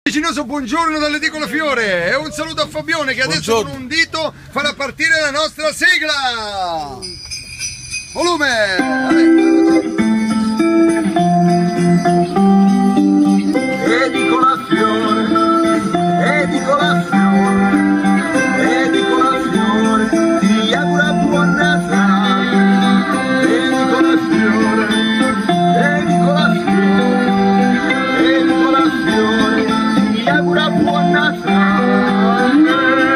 Cinoso, buongiorno dall'Edicola Fiore e un saluto a Fabione che adesso con un dito farà partire la nostra sigla. Volume! Edicola Fiore, Edicola Fiore, Edicola Fiore, ti augura buon Natale. Edicola Fiore, Edicola Fiore, Edicola Fiore, ti augura buon Natale.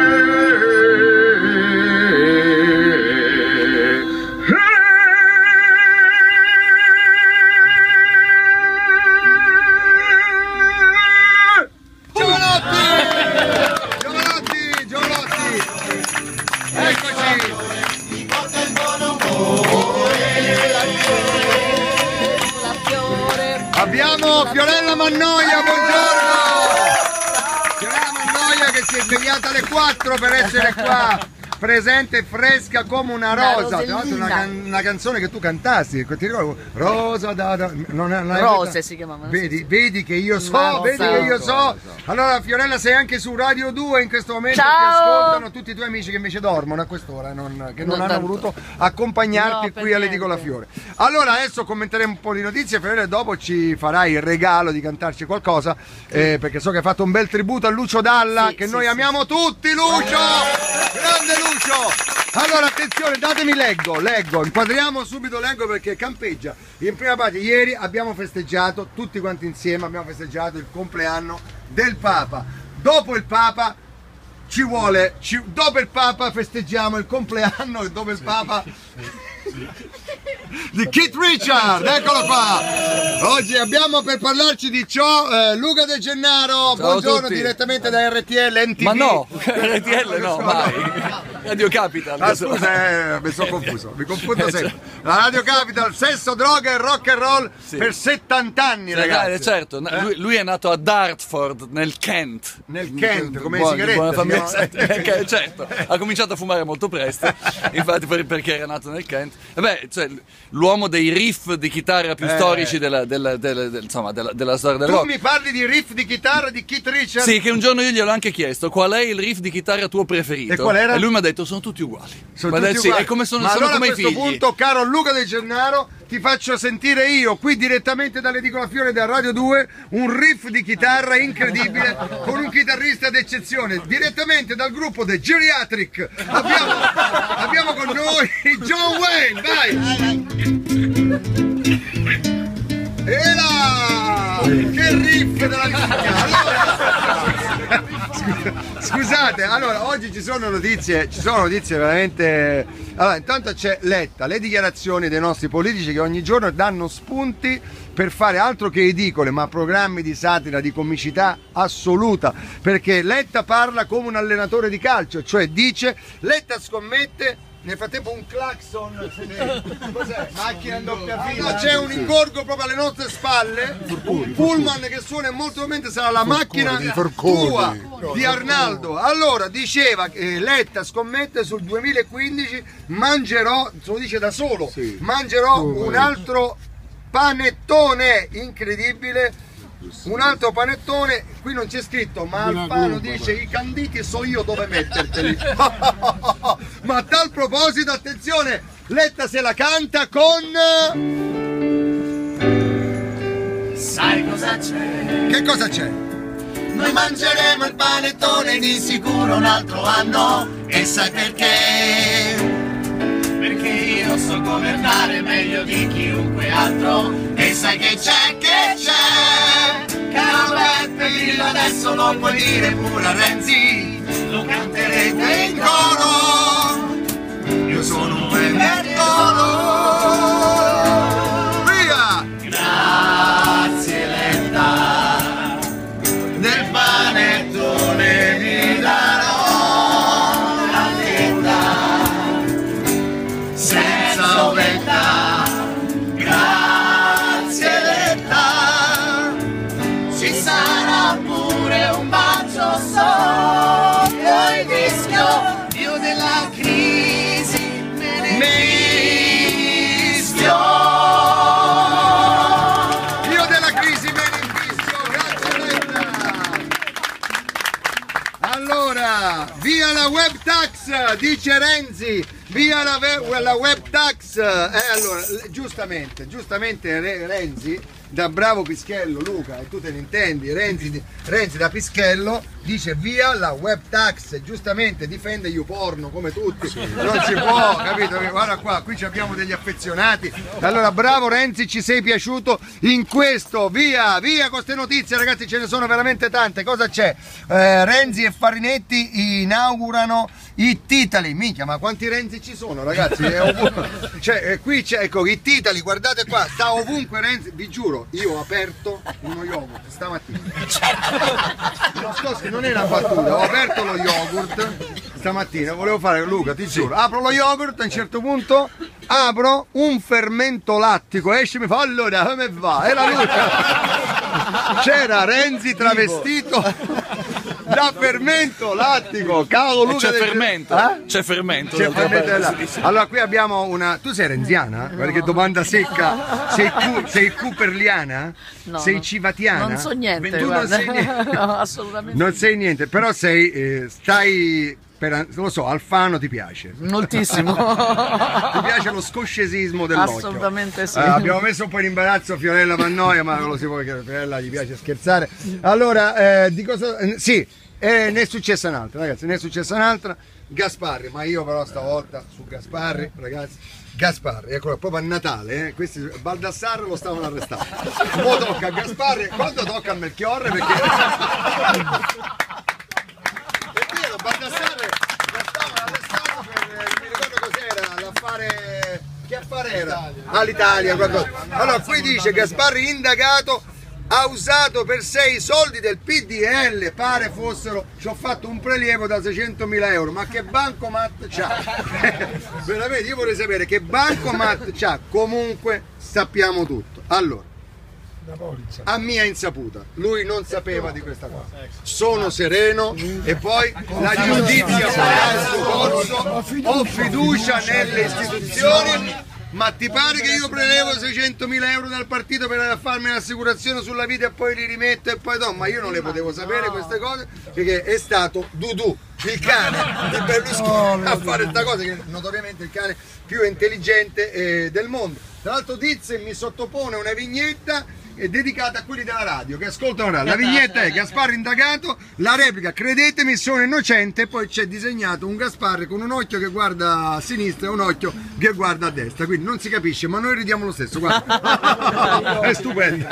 Abbiamo Fiorella Mannoia, buongiorno! Fiorella Mannoia che si è svegliata alle 4 per essere qua, presente e fresca come una rosa. Tra l'altro una canzone che tu cantasti, ti ricordo? Rosa da... Rose si chiamavano. Vedi che io so, vedi che io so. Allora Fiorella, sei anche su Radio 2 in questo momento. Ciao. Ti ascoltano tutti i tuoi amici che invece dormono a quest'ora, che non hanno voluto accompagnarti qui all'Edicola Fiore. Allora adesso commenteremo un po' di notizie, Fiorella, e dopo ci farai il regalo di cantarci qualcosa, perché so che hai fatto un bel tributo a Lucio Dalla, che noi amiamo tutti. Lucio! Grande Lucio! Allora attenzione, datemi leggo, inquadriamo subito, leggo perché campeggia. In prima parte, ieri abbiamo festeggiato, tutti quanti insieme, abbiamo festeggiato il compleanno del Papa. Dopo il Papa dopo il Papa festeggiamo il compleanno e dopo il Papa di Keith Richard, eccolo qua. Oggi abbiamo per parlarci di ciò Luca De Gennaro. Ciao, buongiorno, direttamente da RTL NTV. Ma no, RTL no, mai. Radio Capital. Ah, scusa, mi sono confuso, mi confondo sempre. La Radio Capital, sesso, droga e rock and roll per 70 anni, ragazzi. Certo, lui è nato a Dartford, nel Kent. Nel Kent, come sigarette. Certo, ha cominciato a fumare molto presto, infatti perché era nato nel Kent. Cioè, l'uomo dei riff di chitarra più storici della storia del rock. Tu mi parli di riff di chitarra di Keith Richards? Sì, che un giorno io gliel'ho anche chiesto qual è il riff di chitarra tuo preferito. E qual era? E lui mi ha detto sono tutti uguali. È come sono, ma sono allora come a questo i figli. punto, caro Luca De Gennaro, ti faccio sentire io qui direttamente dall'Edicola Fiore da Radio 2 un riff di chitarra incredibile con un chitarrista d'eccezione, direttamente dal gruppo The Geriatric. Abbiamo con noi John Wayne, vai! E là! Che riff della musica! Allora, scusate, allora oggi ci sono notizie veramente. Allora, intanto c'è Letta, le dichiarazioni dei nostri politici che ogni giorno danno spunti per fare altro che edicole, ma programmi di satira, di comicità assoluta, perché Letta parla come un allenatore di calcio, cioè dice Letta scommette. Nel frattempo un clacson, cos'è? Macchina in doppia fila. C'è un ingorgo proprio alle nostre spalle, un pullman che suona e molto probabilmente sarà la macchina tua di Arnaldo. Allora diceva che Letta scommette sul 2015 mangerò, se lo dice da solo, mangerò un altro panettone incredibile. Un altro panettone, qui non c'è scritto, ma Alfano dice i canditi so io dove metterteli. Ma a tal proposito, attenzione, Letta se la canta con... Sai cosa c'è? Che cosa c'è? Noi mangeremo il panettone di sicuro un altro anno. E sai perché? Perché io so governare meglio di chiunque altro. E sai che c'è, caro Beppe Grillo, adesso lo puoi dire pure a Renzi, lo canterete in coro, io sono un Benedetto. Via! Grazie Letta, del panettone mi darò la fetta, senza ovetta. Grazie Letta, ci sarà pure un bacio solo. allora, via la web tax, dice Renzi, via la web tax. Allora, giustamente Renzi, da bravo Pischello, Luca, e tu te ne intendi, Renzi da Pischello dice via la web tax, giustamente difende YouPorno come tutti, non si può, capito? Guarda qua, qui abbiamo degli affezionati. Allora, bravo Renzi, ci sei piaciuto in questo, via con queste notizie, ragazzi, ce ne sono veramente tante. Cosa c'è? Renzi e Farinetti inaugurano It Italy. Minchia, ma quanti Renzi ci sono, ragazzi? Cioè, qui c'è, ecco, It Italy, guardate qua, sta ovunque Renzi, vi giuro, io ho aperto uno yogurt stamattina. Non è una battuta, ho aperto lo yogurt stamattina, volevo fare, Luca, ti giuro, apro lo yogurt, a un certo punto apro un fermento lattico, esce e mi fa, allora come va? Era Luca, c'era Renzi travestito da fermento lattico, cavolo Luca. C'è fermento, c'è fermento. Allora qui abbiamo una, tu sei renziana? Guarda che domanda secca, sei cooperliana? No, sei civatiana? Non so niente, tu non sei niente. No, assolutamente. Non sei niente, però stai non lo so, Alfano ti piace? Moltissimo. Ti piace lo scoscesismo dell'occhio? Assolutamente sì. Abbiamo messo un po' in imbarazzo Fiorella Mannoia, ma non lo si può, perché a Fiorella gli piace scherzare. Allora, di cosa... sì, ne è successa un'altra, ragazzi, ne è successa un'altra. Gasparri, ma io però stavolta su Gasparri, ragazzi, Gasparri, ecco, proprio a Natale, questi Baldassarre lo stavano arrestando. Ora tocca a Gasparri, quando tocca a Melchiorre, perché... Baldassarre la stavano arrestando per, non mi ricordo cos'era, l'affare, che affare era? L'Italia, qualcosa. Allora qui dice Gasparri indagato, ha usato per sé i soldi del PDL, pare fossero, ci ho fatto un prelievo da 600.000 euro, ma che bancomat c'ha? Veramente io vorrei sapere che bancomat c'ha, comunque sappiamo tutto. Allora, a mia insaputa, lui non sapeva di questa cosa, sono sereno e poi la giustizia farà il suo corso, ho fiducia nelle istituzioni, ma ti pare che io prelevo 600.000 euro dal partito per farmi un'assicurazione sulla vita e poi li rimetto e poi do, ma io non le potevo sapere queste cose perché è stato Dudu, il cane di Berlusconi, a fare questa cosa, che è notoriamente il cane più intelligente del mondo. Tra l'altro Diz mi sottopone una vignetta dedicata a quelli della radio che ascoltano la radio. La vignetta è Gasparri indagato, la replica credetemi sono innocente, e poi c'è disegnato un Gasparri con un occhio che guarda a sinistra e un occhio che guarda a destra, quindi non si capisce, ma noi ridiamo lo stesso, guarda. È stupendo.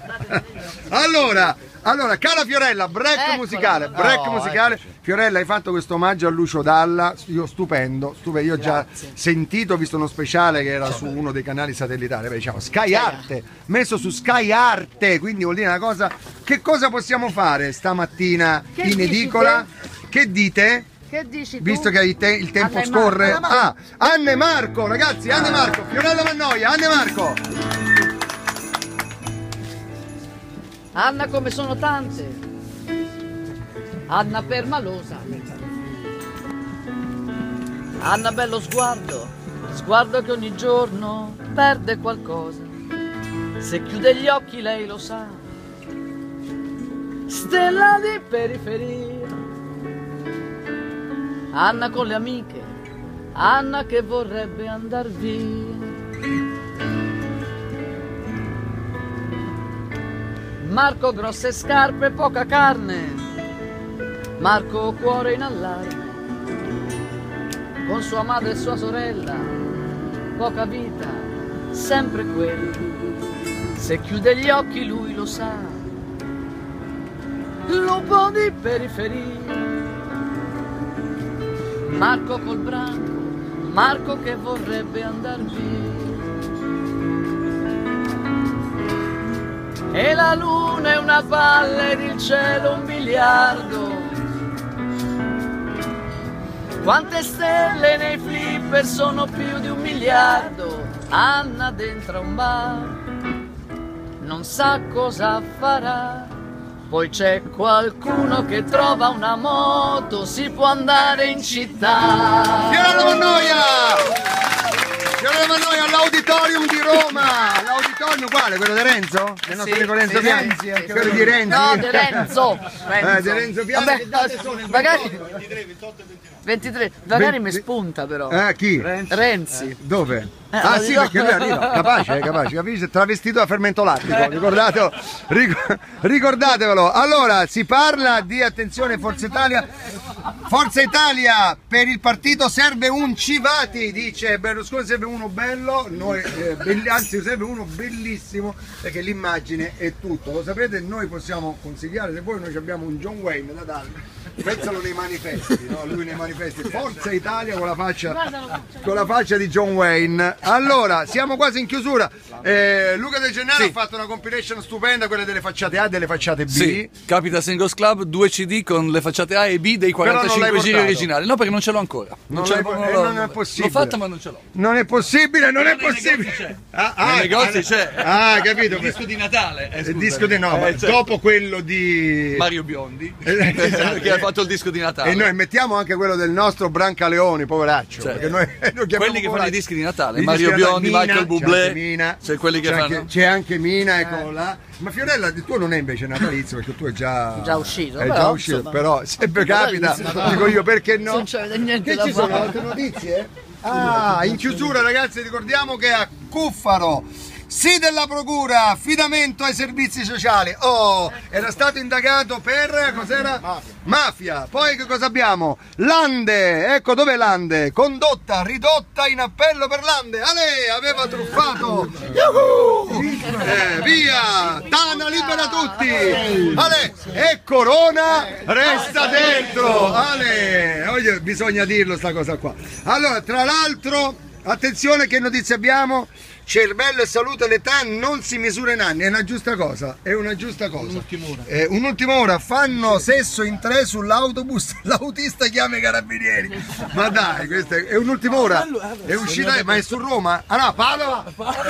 Allora, cara Fiorella, break musicale. Fiorella, hai fatto questo omaggio a Lucio Dalla, io stupendo, io ho già sentito, ho visto uno speciale che era su uno dei canali satellitari, diciamo Sky Arte, messo su Sky Arte, quindi vuol dire una cosa. Che cosa possiamo fare stamattina in edicola? Che dite? Che dici tu? Visto che il tempo scorre. Anne Marco, ragazzi, Anne Marco, Fiorella Mannoia, Anne Marco. Anna come sono tante, Anna permalosa, Anna bello sguardo che ogni giorno perde qualcosa, se chiude gli occhi lei lo sa, stella di periferia, Anna con le amiche, Anna che vorrebbe andar via. Marco grosse scarpe, poca carne, Marco cuore in allarme, con sua madre e sua sorella, poca vita, sempre quella, se chiude gli occhi lui lo sa, lupo di periferia, Marco col branco, Marco che vorrebbe andar via. E la luna è una palla ed il cielo un biliardo. Quante stelle nei flipper sono più di 1 miliardo. Anna dentro un bar non sa cosa farà. Poi c'è qualcuno che trova una moto, si può andare in città. Fiorella Mannoia! Siamo noi all'Auditorium di Roma. L'Auditorium uguale, quello di Renzo? Del nostro amico Renzo Piani? Quello di Renzo? No, di Renzo. Di Renzo Piani. Vabbè, magari 23, magari mi spunta però. Chi? Renzi. Dove? Ah sì, perché lui arriva, capace, capisci? Travestito da fermento lattico, ricordatevelo. Allora, si parla di, attenzione, Forza Italia, per il partito serve un Civati, dice Berlusconi, serve uno bello, anzi serve uno bellissimo, perché l'immagine è tutto, lo sapete, noi possiamo consigliare, se voi noi abbiamo un John Wayne da darvi. Pensano nei manifesti, no? Lui nei manifesti, Forza Italia con la faccia di John Wayne. Allora, siamo quasi in chiusura. Luca De Gennaro ha fatto una compilation stupenda, quelle delle facciate A e delle facciate B. Sì, Capital Singles Club, 2 CD con le facciate A e B dei 45 giri originali. No, perché non ce l'ho ancora. Non è possibile. L'ho fatta ma non ce l'ho. Non è possibile. Nei negozi c'è. Ah, capito. Il disco di Natale. Il disco di dopo quello di Mario Biondi, esatto, che ha fatto il disco di Natale. E noi mettiamo anche quello del nostro Brancaleoni, poveraccio. Cioè, perché noi quelli che fanno i dischi di Natale, I Mario dischi di Biondi, Natale, Michael Bublé. C'è quelli che fanno. C'è anche Mina, eccolo là. Ma Fiorella, il tuo non è invece natalizio, perché tu è già uscito. È già uscito, insomma, però sempre capita, dico io, perché no? Non c'è niente da ci sono fare. altre notizie? Ah, in chiusura ragazzi ricordiamo che a Cuffaro sì della procura, affidamento ai servizi sociali. Oh, era stato indagato per cos'era? Mafia. Poi che cosa abbiamo? Lande, ecco dov'è Lande? Condotta ridotta in appello per Lande. Ale, aveva truffato. Via, Tana libera tutti. Ale, e Corona resta dentro. Ale, oggi bisogna dirlo sta cosa qua. Allora, tra l'altro, attenzione che notizie abbiamo. Cervello e salute, l'età non si misura in anni, è una giusta cosa, Un'ultima ora, fanno sesso in 3 sull'autobus, l'autista chiama i carabinieri. Ma dai, questa è un'ultima ora, è uscita, ma è su Roma? Ah no, Padova!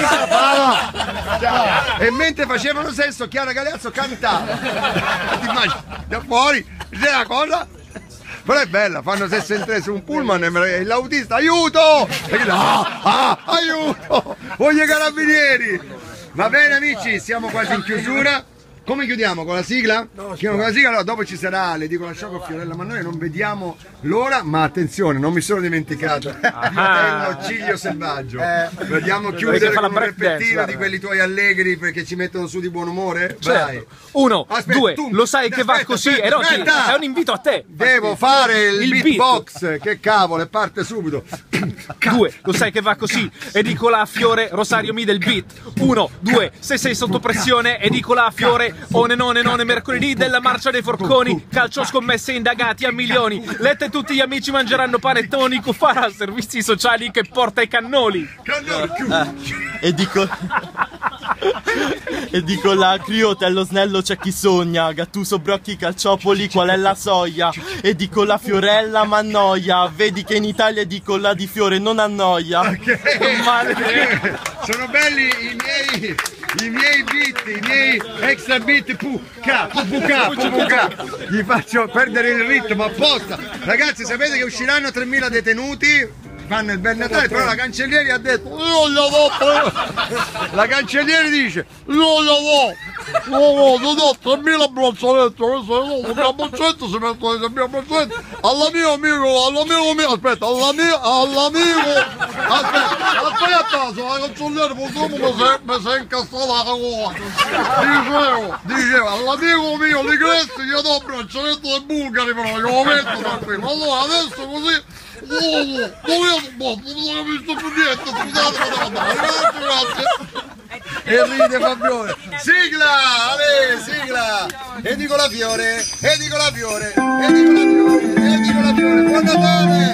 E mentre facevano sesso, Chiara Galeazzo cantava. Ti immagini, da fuori, c'è la cosa? Però è bella, fanno sesso in 3 su un pullman e l'autista, aiuto! Aiuto! Voglio i carabinieri! Va bene amici, siamo quasi in chiusura. Come chiudiamo? Con la sigla? Chiudiamo con la sigla, allora dopo ci sarà, le dico la sciocco Fiorella, ma noi non vediamo l'ora, ma attenzione, non mi sono dimenticato, fratello Ciglio Selvaggio. Vogliamo chiudere con un repentino di quelli tuoi allegri perché ci mettono su di buon umore? Certo. Vai. 1, 2, lo sai che va così, e Rocky, è un invito a te. Devo fare il beatbox, che cavolo, e parte subito. 2, lo sai che va così, edicola a Fiore, Rosario mi del beat. 1, 2, se sei sotto pressione, edicola a Fiore. One, mercoledì della marcia dei forconi, calcio scommesse indagati a milioni. Letta e tutti gli amici mangeranno panettoni, Cufara servizi sociali che porta i cannoli. E dico la Criote allo snello c'è chi sogna, Gattuso, Brocchi, Calciopoli, qual è la soglia? E dico la Fiorella ma annoia, vedi che in Italia dico la di Fiore non annoia. Sono belli i miei beat, i miei extra beat PK, gli faccio perdere il ritmo apposta. Ragazzi, sapete che usciranno 3.000 detenuti, fanno il bel Natale, però la cancelliere ha detto la cancelliere dice non do 3.000 braccialetti, la boccetta si mettono le 3.000 braccialetti all'amico aspetta, la cancelliere purtroppo mi si è incastrata la gola. Dicevo all'amico mio di Cresti gli do braccialetto dei bulgari, però che lo metto tranquillo. Allora adesso così non ho visto più niente, scusate, grazie. E ride Fabione. Sigla, Ale, sigla. E dico la Fiore. Buon Natale.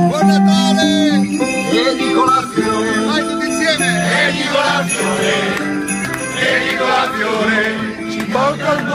E dico la Fiore. Vai tutti insieme. E dico la Fiore. Ci porta il